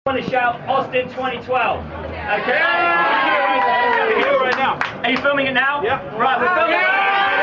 want to shout Austin 2012. Okay? Here right now. Are you filming it now? Yeah. Right, we're filming it.